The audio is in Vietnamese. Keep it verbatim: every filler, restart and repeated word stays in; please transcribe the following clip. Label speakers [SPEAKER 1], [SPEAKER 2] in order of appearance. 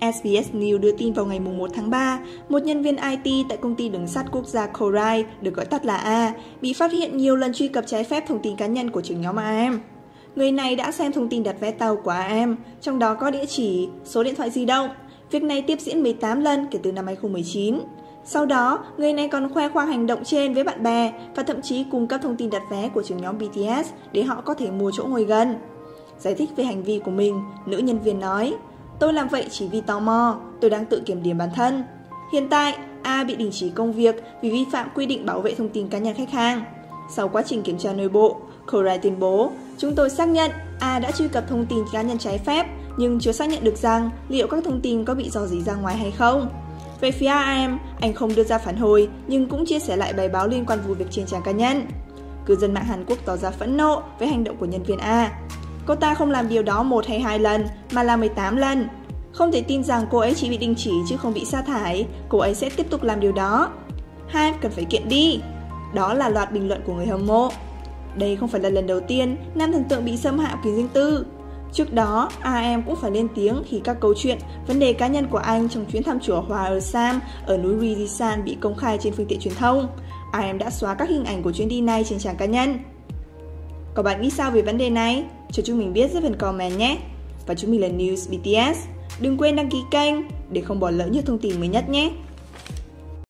[SPEAKER 1] ét bê ét News đưa tin vào ngày một tháng ba, một nhân viên i tê tại công ty đường sắt quốc gia Korai, được gọi tắt là A, bị phát hiện nhiều lần truy cập trái phép thông tin cá nhân của trưởng nhóm a em. Người này đã xem thông tin đặt vé tàu của a em, trong đó có địa chỉ, số điện thoại di động. Việc này tiếp diễn mười tám lần kể từ năm hai không một chín. Sau đó, người này còn khoe khoang hành động trên với bạn bè và thậm chí cung cấp thông tin đặt vé của trưởng nhóm bê tê ét để họ có thể mua chỗ ngồi gần. Giải thích về hành vi của mình, nữ nhân viên nói: "Tôi làm vậy chỉ vì tò mò, tôi đang tự kiểm điểm bản thân." Hiện tại, A bị đình chỉ công việc vì vi phạm quy định bảo vệ thông tin cá nhân khách hàng. Sau quá trình kiểm tra nội bộ, Korai tuyên bố: "Chúng tôi xác nhận A đã truy cập thông tin cá nhân trái phép, nhưng chưa xác nhận được rằng liệu các thông tin có bị rò rỉ ra ngoài hay không." Về phía a em, anh không đưa ra phản hồi nhưng cũng chia sẻ lại bài báo liên quan vụ việc trên trang cá nhân. Cư dân mạng Hàn Quốc tỏ ra phẫn nộ với hành động của nhân viên A. Cô ta không làm điều đó một hay hai lần, mà là mười tám lần. Không thể tin rằng cô ấy chỉ bị đình chỉ chứ không bị sa thải, cô ấy sẽ tiếp tục làm điều đó. Hai, cần phải kiện đi. Đó là loạt bình luận của người hâm mộ. Đây không phải là lần đầu tiên nam thần tượng bị xâm hại quyền riêng tư. Trước đó, a em cũng phải lên tiếng khi các câu chuyện, vấn đề cá nhân của anh trong chuyến thăm chùa Hòa ở Sam ở núi Rijisan bị công khai trên phương tiện truyền thông. a em đã xóa các hình ảnh của chuyến đi này trên trang cá nhân. Còn bạn nghĩ sao về vấn đề này? Cho chúng mình biết dưới phần comment nhé! Và chúng mình là News bê tê ét. Đừng quên đăng ký kênh để không bỏ lỡ những thông tin mới nhất nhé!